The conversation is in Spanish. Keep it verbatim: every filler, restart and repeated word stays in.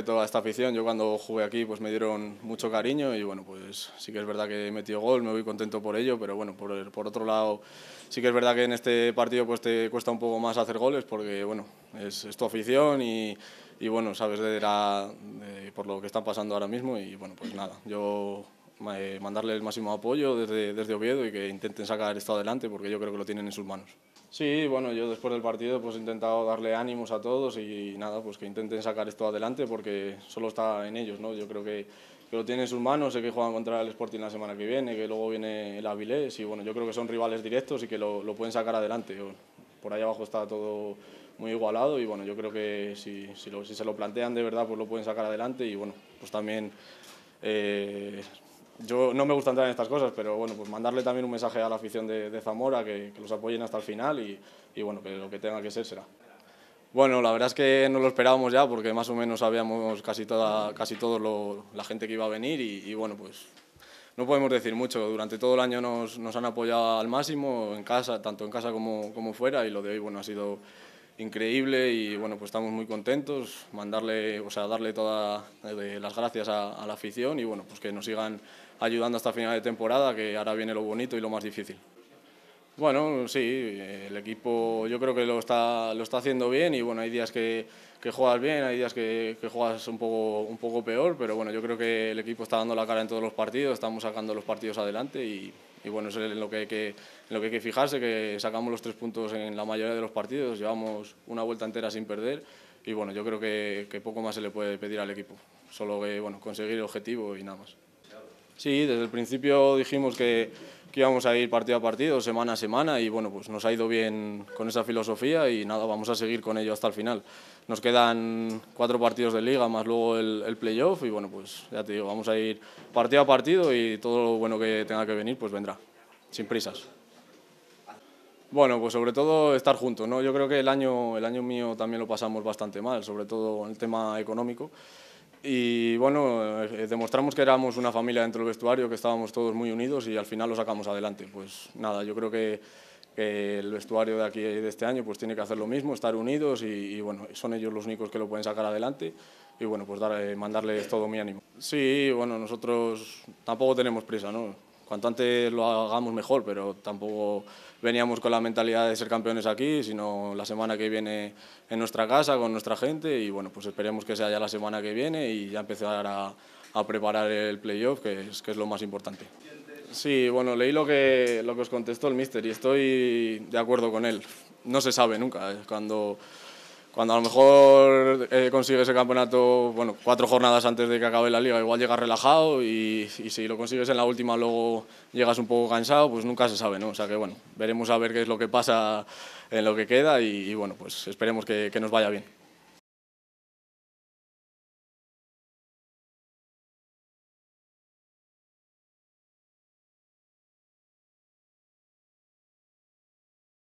respeto a esta afición. Yo cuando jugué aquí pues me dieron mucho cariño y bueno, pues sí que es verdad que he metido gol, me voy contento por ello, pero bueno, por, por otro lado sí que es verdad que en este partido pues te cuesta un poco más hacer goles porque bueno, es, es tu afición y, y bueno, sabes de la, de, por lo que están pasando ahora mismo y bueno, pues nada, yo eh, mandarle el máximo apoyo desde, desde Oviedo y que intenten sacar esto adelante porque yo creo que lo tienen en sus manos. Sí, bueno, yo después del partido pues he intentado darle ánimos a todos y nada, pues que intenten sacar esto adelante porque solo está en ellos, ¿no? Yo creo que, que lo tienen en sus manos, sé que juegan contra el Sporting la semana que viene, que luego viene el Avilés y bueno, yo creo que son rivales directos y que lo, lo pueden sacar adelante. Por ahí abajo está todo muy igualado y bueno, yo creo que si, si, lo, si se lo plantean de verdad pues lo pueden sacar adelante y bueno, pues también... Eh, Yo no me gusta entrar en estas cosas, pero bueno, pues mandarle también un mensaje a la afición de, de Zamora, que, que los apoyen hasta el final y, y bueno, que lo que tenga que ser será. Bueno, la verdad es que no lo esperábamos ya porque más o menos sabíamos casi toda, casi todo lo, la gente que iba a venir y, y bueno, pues no podemos decir mucho. Durante todo el año nos, nos han apoyado al máximo, en casa, tanto en casa como, como fuera y lo de hoy bueno, ha sido increíble y bueno, pues estamos muy contentos, mandarle, o sea, darle todas eh, las gracias a, a la afición y bueno, pues que nos sigan ayudando hasta final de temporada, que ahora viene lo bonito y lo más difícil. Bueno, sí, el equipo yo creo que lo está, lo está haciendo bien y bueno, hay días que, que juegas bien, hay días que, que juegas un poco, un poco peor, pero bueno, yo creo que el equipo está dando la cara en todos los partidos, estamos sacando los partidos adelante y, y bueno, eso es en lo que hay que, en lo que hay que fijarse, que sacamos los tres puntos en la mayoría de los partidos, llevamos una vuelta entera sin perder y bueno, yo creo que, que poco más se le puede pedir al equipo, solo que bueno, conseguir el objetivo y nada más. Sí, desde el principio dijimos que, que íbamos a ir partido a partido, semana a semana y bueno, pues nos ha ido bien con esa filosofía y nada, vamos a seguir con ello hasta el final. Nos quedan cuatro partidos de liga más luego el, el playoff y bueno, pues ya te digo, vamos a ir partido a partido y todo lo bueno que tenga que venir pues vendrá, sin prisas. Bueno, pues sobre todo estar juntos, ¿no? Yo creo que el año, el año mío también lo pasamos bastante mal, sobre todo en el tema económico. Y bueno, eh, demostramos que éramos una familia dentro del vestuario, que estábamos todos muy unidos y al final lo sacamos adelante. Pues nada, yo creo que, que el vestuario de aquí de este año pues tiene que hacer lo mismo, estar unidos y, y bueno, son ellos los únicos que lo pueden sacar adelante y bueno, pues dar, eh, mandarles todo mi ánimo. Sí, bueno, nosotros tampoco tenemos prisa, ¿no? Cuanto antes lo hagamos mejor, pero tampoco veníamos con la mentalidad de ser campeones aquí, sino la semana que viene en nuestra casa, con nuestra gente, y bueno, pues esperemos que sea ya la semana que viene y ya empezar a, a preparar el playoff, que es, que es lo más importante. Sí, bueno, leí lo que, lo que os contestó el míster y estoy de acuerdo con él. No se sabe nunca, ¿eh? Cuando... Cuando a lo mejor eh, consigues el campeonato, bueno, cuatro jornadas antes de que acabe la liga, igual llegas relajado y, y si lo consigues en la última luego llegas un poco cansado, pues nunca se sabe, ¿no? O sea que bueno, veremos a ver qué es lo que pasa en lo que queda y, y bueno, pues esperemos que, que nos vaya bien.